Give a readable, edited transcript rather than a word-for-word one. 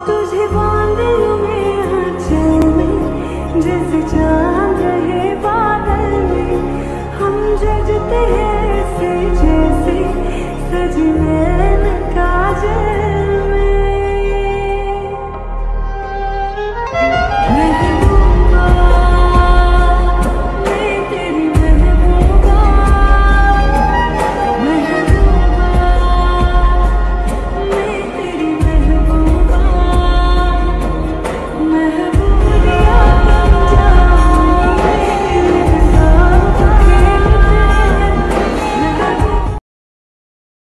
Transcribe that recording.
तुझे बांध लूं मैं आंचल में जैसे चाँद